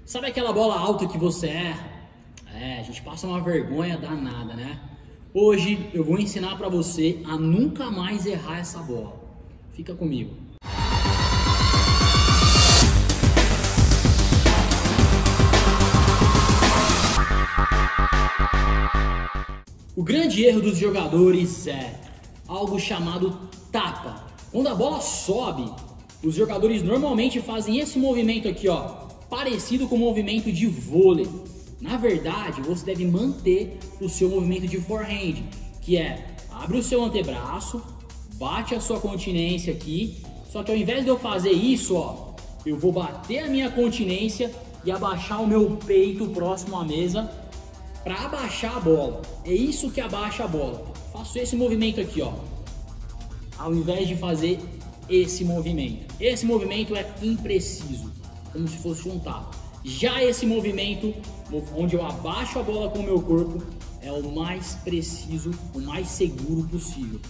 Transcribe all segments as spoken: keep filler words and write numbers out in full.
Sabe aquela bola alta que você erra? É, a gente passa uma vergonha danada, né? Hoje eu vou ensinar pra você a nunca mais errar essa bola. Fica comigo. O grande erro dos jogadores é algo chamado tapa. Quando a bola sobe, os jogadores normalmente fazem esse movimento aqui, ó, parecido com o movimento de vôlei. Na verdade, você deve manter o seu movimento de forehand, que é abre o seu antebraço, bate a sua continência aqui, só que ao invés de eu fazer isso, ó, eu vou bater a minha continência e abaixar o meu peito próximo à mesa para abaixar a bola. É isso que abaixa a bola. Faço esse movimento aqui, ó, ao invés de fazer esse movimento. Esse movimento é impreciso, como se fosse um tapa. Já esse movimento, onde eu abaixo a bola com o meu corpo, é o mais preciso, o mais seguro possível.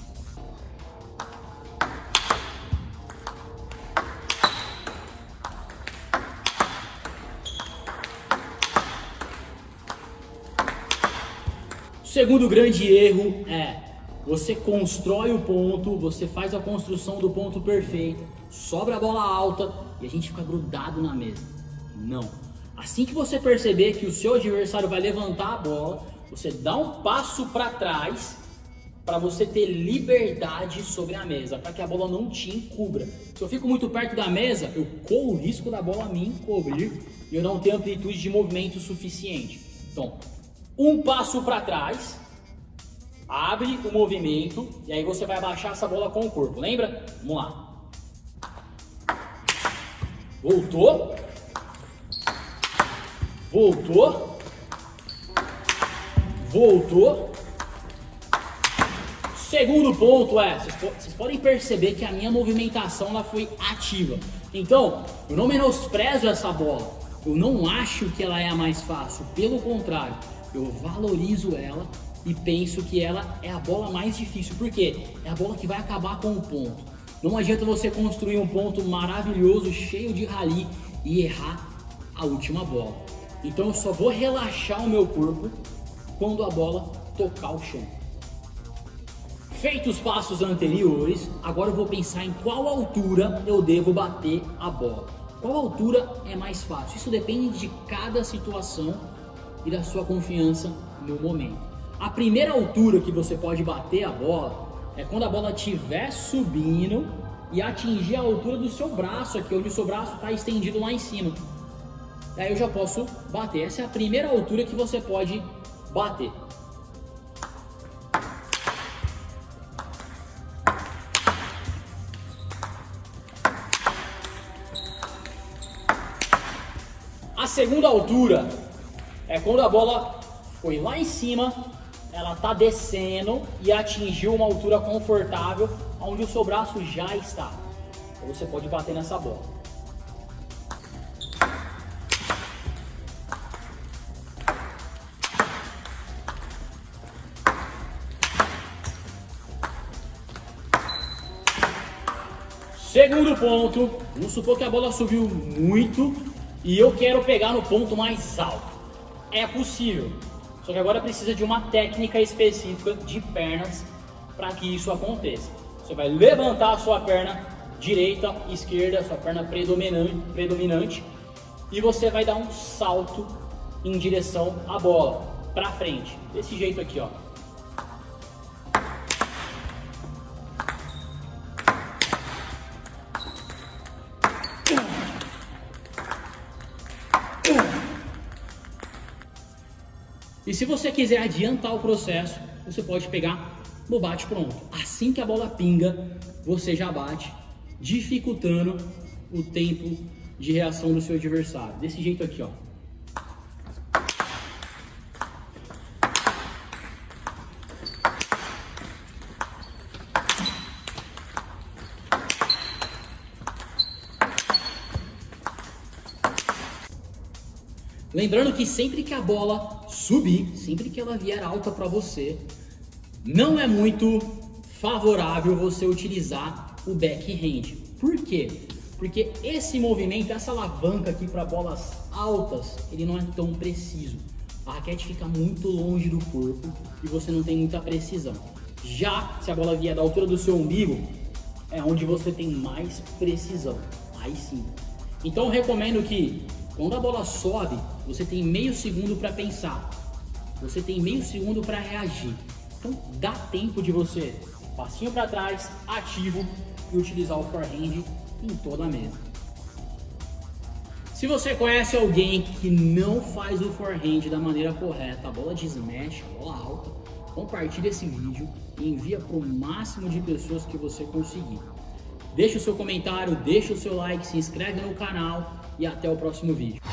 O segundo grande erro é você constrói o ponto, você faz a construção do ponto perfeito, sobra a bola alta e a gente fica grudado na mesa. Não. Assim que você perceber que o seu adversário vai levantar a bola, você dá um passo para trás para você ter liberdade sobre a mesa, para que a bola não te encubra. Se eu fico muito perto da mesa, eu corro o risco da bola me encobrir e eu não tenho amplitude de movimento suficiente. Então, um passo para trás, abre o movimento e aí você vai abaixar essa bola com o corpo. Lembra? Vamos lá. Voltou. Voltou. Voltou. Segundo ponto é, vocês podem perceber que a minha movimentação ela foi ativa. Então, eu não menosprezo essa bola. Eu não acho que ela é a mais fácil. Pelo contrário, eu valorizo ela e penso que ela é a bola mais difícil. Por quê? É a bola que vai acabar com o ponto. Não adianta você construir um ponto maravilhoso, cheio de rally e errar a última bola. Então eu só vou relaxar o meu corpo quando a bola tocar o chão. Feitos os passos anteriores, agora eu vou pensar em qual altura eu devo bater a bola. Qual altura é mais fácil? Isso depende de cada situação e da sua confiança no momento. A primeira altura que você pode bater a bola é quando a bola estiver subindo e atingir a altura do seu braço aqui, onde o seu braço está estendido lá em cima. Daí eu já posso bater. Essa é a primeira altura que você pode bater. A segunda altura é quando a bola foi lá em cima, ela está descendo e atingiu uma altura confortável onde o seu braço já está. Então você pode bater nessa bola. Segundo ponto, vamos supor que a bola subiu muito e eu quero pegar no ponto mais alto. É possível, só que agora precisa de uma técnica específica de pernas para que isso aconteça. Você vai levantar a sua perna direita, esquerda, sua perna predominante, predominante e você vai dar um salto em direção à bola, para frente, desse jeito aqui, ó. E se você quiser adiantar o processo, você pode pegar no bate pronto. Assim que a bola pinga, você já bate, dificultando o tempo de reação do seu adversário. Desse jeito aqui, ó. Lembrando que sempre que a bola subir, sempre que ela vier alta para você, não é muito favorável você utilizar o backhand. Por quê? Porque esse movimento, essa alavanca aqui para bolas altas, ele não é tão preciso. A raquete fica muito longe do corpo e você não tem muita precisão. Já se a bola vier da altura do seu umbigo, é onde você tem mais precisão. Aí sim. Então eu recomendo que quando a bola sobe, você tem meio segundo para pensar. Você tem meio segundo para reagir. Então dá tempo de você passinho para trás, ativo e utilizar o forehand em toda a mesa. Se você conhece alguém que não faz o forehand da maneira correta, a bola de smash, a bola alta, compartilhe esse vídeo e envia para o máximo de pessoas que você conseguir. Deixa o seu comentário, deixa o seu like, se inscreve no canal e até o próximo vídeo.